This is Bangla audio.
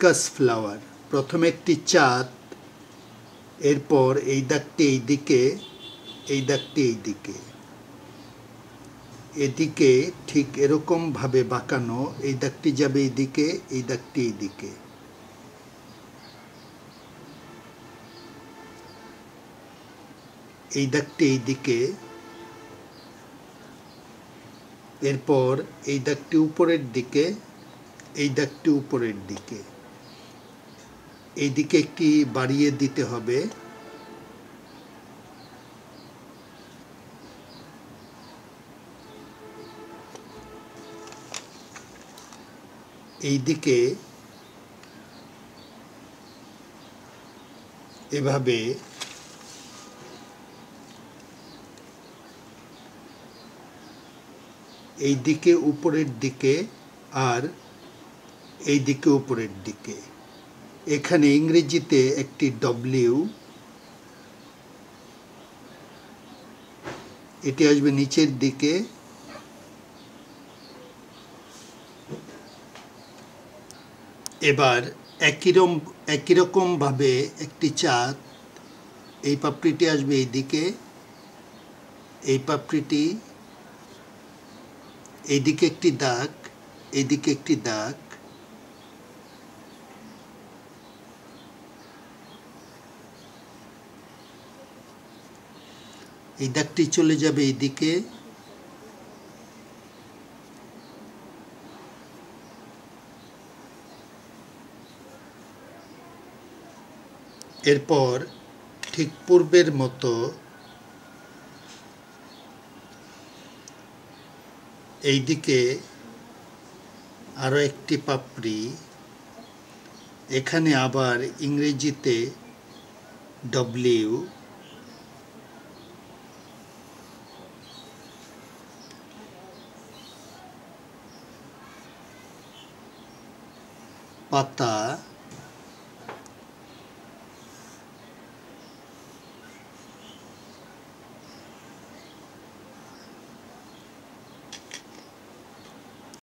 Hibiscus flower. প্রথমে একটি চাঁদ, এরপর এই দাগটি এইদিকে, এই দাগটি এইদিকে, এদিকে ঠিক এরকম ভাবে বাঁকানো। এই দাগটি যাবে এইদিকে, এই দাগটি এইদিকে। এই দাগটি এইদিকে, এরপর এই দাগটি উপরের দিকে, এই দাগটি উপরের দিকে। এইদিকে একটি বাড়িয়ে দিতে হবে। এইদিকে এভাবে এইদিকে উপরের দিকে আর এইদিকে উপরের দিকে। এখানে ইংরেজিতে একটি ডব্লিউ, এটি আসবে নিচের দিকে। এবার একই রকম ভাবে একটি চাঁদ, এই পাপড়িটি আসবে এইদিকে, এই পাপড়িটি, এইদিকে একটি দাগ, এইদিকে একটি দাগ, এই দাগটি চলে যাবে এইদিকে, এরপর ঠিক পূর্বের মতো এইদিকে আরো একটি পাপড়ি, এখানে আবার ইংরেজিতে ডব্লিউ, পাতা,